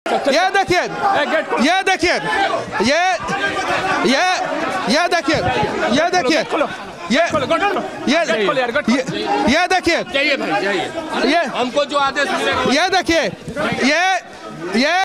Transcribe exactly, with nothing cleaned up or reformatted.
ये देखिए, ये देखिए, ये ये ये देखिए, ये देखिए, ये ये ये देखिए, जाइए भाई जाइए, ये हमको जो आदेश मिलेगा ये देखिए, ये ये